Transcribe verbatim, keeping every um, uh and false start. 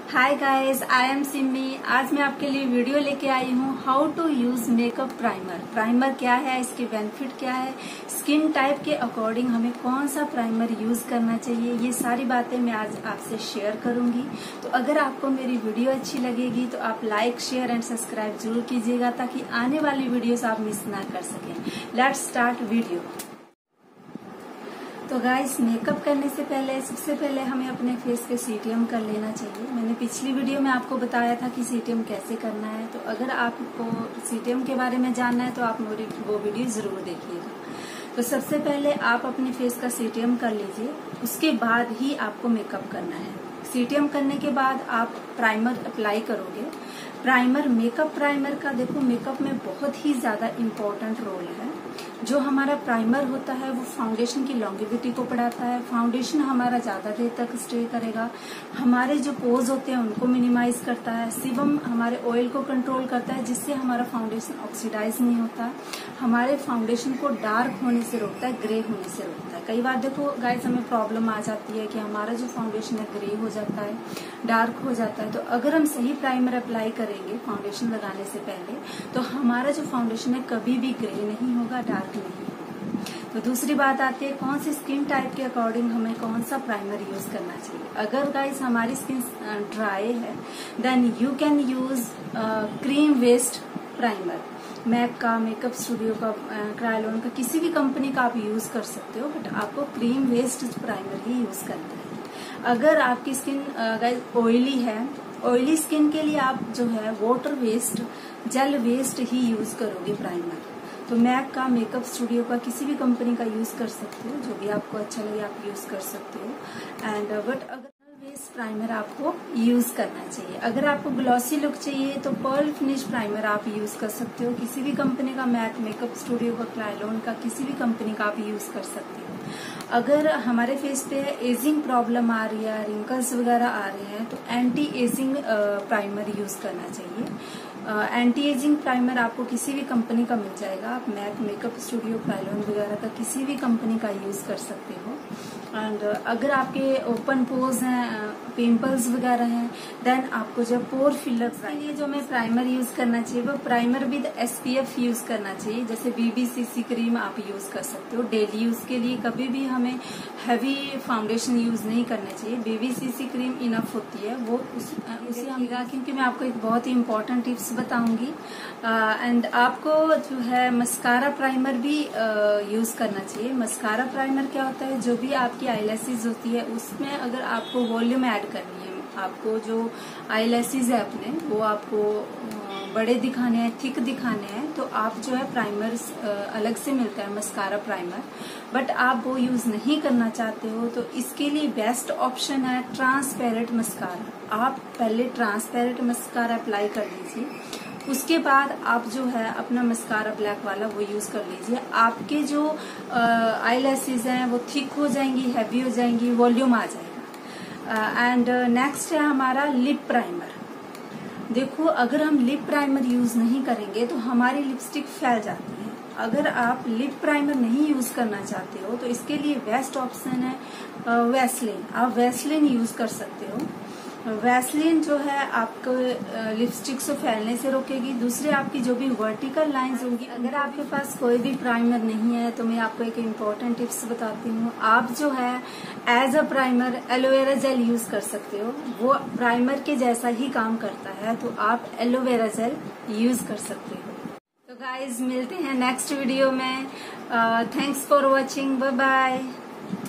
Hi guys, I am Simi. आज मैं आपके लिए वीडियो लेके आई हूँ how to use makeup primer. Primer क्या है, इसके बेनिफिट क्या है, स्किन टाइप के अकॉर्डिंग हमें कौन सा प्राइमर यूज करना चाहिए, ये सारी बातें मैं आज आपसे शेयर करूंगी। तो अगर आपको मेरी वीडियो अच्छी लगेगी तो आप लाइक शेयर एंड सब्सक्राइब जरूर कीजिएगा ताकि आने वाली वीडियोस आप मिस ना कर सकें। Let's start video. तो गाइस, मेकअप करने से पहले सबसे पहले हमें अपने फेस पे सीटीएम कर लेना चाहिए। मैंने पिछली वीडियो में आपको बताया था कि सीटीएम कैसे करना है, तो अगर आपको सीटीएम के बारे में जानना है तो आप मेरी वो वीडियो जरूर देखिएगा। तो सबसे पहले आप अपने फेस का सीटीएम कर लीजिए, उसके बाद ही आपको मेकअप करना है। सीटीएम करने के बाद आप प्राइमर अप्लाई करोगे। प्राइमर, मेकअप प्राइमर का देखो मेकअप में बहुत ही ज्यादा इम्पोर्टेंट रोल है। जो हमारा प्राइमर होता है वो फाउंडेशन की लॉन्गेविटी को बढ़ाता है। फाउंडेशन हमारा ज्यादा देर तक स्टे करेगा, हमारे जो पोज होते हैं उनको मिनिमाइज करता है, सिबम हमारे ऑयल को कंट्रोल करता है जिससे हमारा फाउंडेशन ऑक्सीडाइज नहीं होता, हमारे फाउंडेशन को डार्क होने से रोकता है, ग्रे होने से रोकता है। कई बार देखो गाइस, हमें प्रॉब्लम आ जाती है कि हमारा जो फाउंडेशन है ग्रे हो जाता है, डार्क हो जाता है। तो अगर हम सही प्राइमर अप्लाई करेंगे फाउंडेशन लगाने से पहले तो हमारा जो फाउंडेशन है कभी भी ग्रे नहीं होगा, डार्क नहीं होगा। तो दूसरी बात आती है कौन सी स्किन टाइप के अकॉर्डिंग हमें कौन सा प्राइमर यूज करना चाहिए। अगर गाइस हमारी स्किन ड्राई है then you can use cream based primer. MAC का, मेकअप स्टूडियो का, क्रायोलॉन का, किसी भी कंपनी का आप यूज कर सकते हो, बट आपको क्रीम बेस्ड प्राइमर ही यूज करना है। अगर आपकी स्किन गाइस ऑयली है, ऑयली स्किन के लिए आप जो है वाटर वेस्ट, जेल वेस्ट ही यूज करोगे प्राइमर। तो मैक का, मेकअप स्टूडियो का, किसी भी कंपनी का यूज कर सकते हो, जो भी आपको अच्छा लगे आप यूज कर सकते हो। एंड बट अगर बेस प्राइमर आपको यूज करना चाहिए। अगर आपको ग्लॉसी लुक चाहिए तो पर्ल फिनिश प्राइमर आप यूज कर सकते हो, किसी भी कंपनी का, मैक, मेकअप स्टूडियो का, क्रायोलॉन का, किसी भी कंपनी का आप यूज कर सकते हो। अगर हमारे फेस पे एजिंग प्रॉब्लम आ रही है, रिंकल्स वगैरह आ रहे हैं, तो एंटी एजिंग प्राइमर यूज करना चाहिए। एंटी एजिंग प्राइमर आपको किसी भी कंपनी का मिल जाएगा, आप मैक, मेकअप स्टूडियो, क्रायोलॉन वगैरह का किसी भी कंपनी का यूज कर सकते हो। एंड अगर आपके ओपन पोर्स हैं, पिंपल्स वगैरह हैं, देन आपको जब पोर फिलर के लिए जो मैं प्राइमर यूज करना चाहिए वो प्राइमर विद एसपीएफ यूज करना चाहिए। जैसे बीबीसीसी क्रीम आप यूज कर सकते हो डेली यूज के लिए। कभी भी हमें हैवी फाउंडेशन यूज नहीं करना चाहिए, बीबीसीसी क्रीम इनफ होती है। वो उस, उसे हम, क्योंकि मैं आपको एक बहुत ही इंपॉर्टेंट टिप्स बताऊंगी। एंड आपको जो है मस्कारा प्राइमर भी यूज करना चाहिए। मस्कारा प्राइमर क्या होता है, जो भी आपकी आईलैशेज होती है उसमें अगर आपको वॉल्यूम ऐड करनी है, आपको जो आईलैशेज है अपने वो आपको बड़े दिखाने हैं, थिक दिखाने हैं, तो आप जो है प्राइमर अलग से मिलता है मस्कारा प्राइमर, बट आप वो यूज नहीं करना चाहते हो तो इसके लिए बेस्ट ऑप्शन है ट्रांसपेरेंट मस्कारा। आप पहले ट्रांसपेरेंट मस्कारा अप्लाई कर लीजिए, उसके बाद आप जो है अपना मस्कारा ब्लैक वाला वो यूज कर लीजिए। आपके जो आईलैशेज हैं वो थिक हो जाएंगी, हैवी हो जाएंगी, वॉल्यूम आ जाएगा। एंड नेक्स्ट है हमारा लिप प्राइमर। देखो, अगर हम लिप प्राइमर यूज नहीं करेंगे तो हमारी लिपस्टिक फैल जाती है। अगर आप लिप प्राइमर नहीं यूज करना चाहते हो तो इसके लिए बेस्ट ऑप्शन है वैसलीन। आप वैसलीन यूज कर सकते हो। वैसलीन जो है आपको लिपस्टिक से फैलने से रोकेगी। दूसरे आपकी जो भी वर्टिकल लाइंस होंगी, अगर आपके पास कोई भी प्राइमर नहीं है तो मैं आपको एक इम्पोर्टेंट टिप्स बताती हूँ। आप जो है as a primer aloe vera gel use कर सकते हो, वो प्राइमर के जैसा ही काम करता है, तो आप एलोवेरा जेल यूज कर सकते हो। तो गाइज, मिलते हैं नेक्स्ट वीडियो में। Thanks for watching, bye bye.